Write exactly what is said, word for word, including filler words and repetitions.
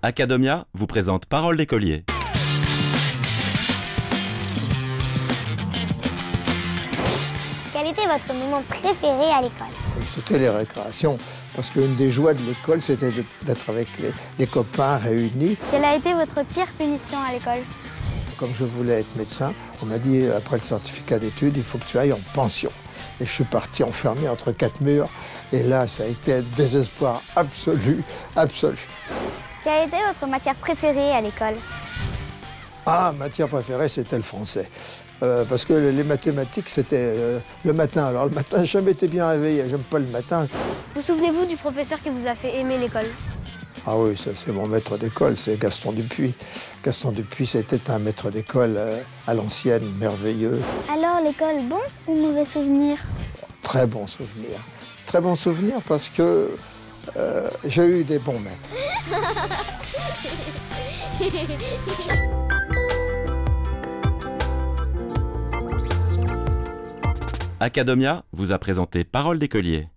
Academia vous présente Parole d'écolier. Quel était votre moment préféré à l'école? C'était les récréations, parce qu'une des joies de l'école, c'était d'être avec les, les copains réunis. Quelle a été votre pire punition à l'école? Comme je voulais être médecin, on m'a dit, après le certificat d'études, il faut que tu ailles en pension. Et je suis parti enfermé entre quatre murs, et là, ça a été un désespoir absolu, absolu. Quelle a été votre matière préférée à l'école? Ah, matière préférée, c'était le français. Euh, parce que les mathématiques, c'était euh, le matin. Alors le matin, j'ai jamais été bien réveillé, j'aime pas le matin. Vous souvenez-vous du professeur qui vous a fait aimer l'école? Ah oui, ça c'est mon maître d'école, c'est Gaston Dupuis. Gaston Dupuis, c'était un maître d'école euh, à l'ancienne, merveilleux. Alors l'école, bon ou mauvais souvenir? Très bon souvenir. Très bon souvenir parce que euh, j'ai eu des bons maîtres. Academia vous a présenté Parole d'écolier.